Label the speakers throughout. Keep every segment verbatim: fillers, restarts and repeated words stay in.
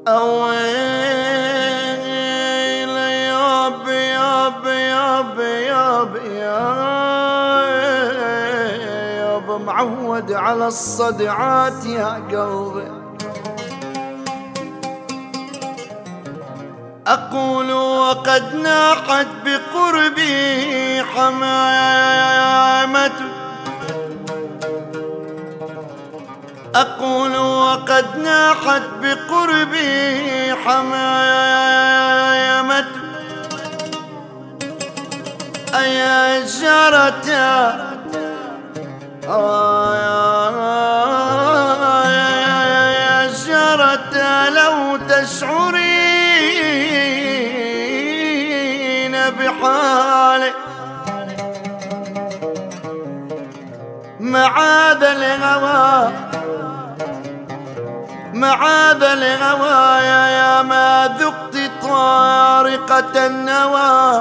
Speaker 1: أويل ياب ياب ياب ياب ياب معود على الصدعات يا قلبي. أقول وقد ناحت بقربي حمامة، أقول وقد ناحت بقربي حمامة، أيا جارة يا جارة لو تشعرين بحالي معاذ الهوى معاذ الهوى يا ما ذقت طارقة النوى،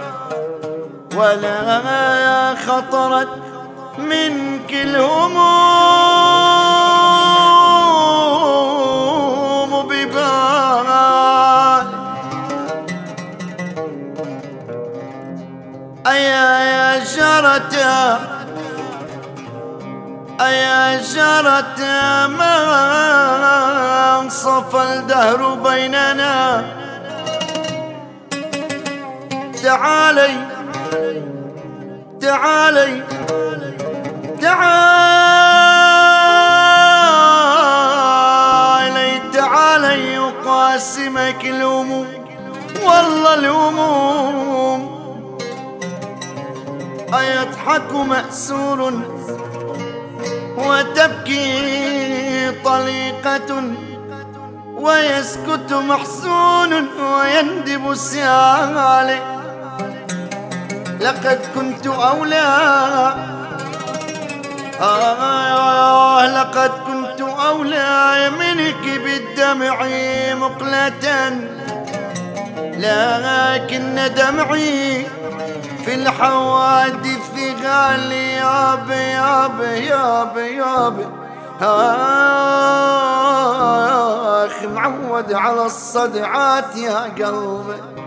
Speaker 1: ولا خطرت منك الهموم ببال. أيا يا جارة أيا جارة ما انصف الدهر بيننا، تعالي تعالي تعالي تعالي يقاسمك الهموم، والله الهموم. أيضحك مأسور وتبكي طليقة، ويسكت محزون ويندب السالي. لقد كنت أولى آه لقد كنت أولى منك بالدمع مقلة، لكن دمعي في الحوادث غالي ياب ياب ياب ياب. آخ معود على الصدعات يا قلبي.